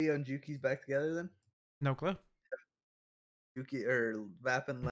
and Juki's back together then? No clue. Juki or Vap and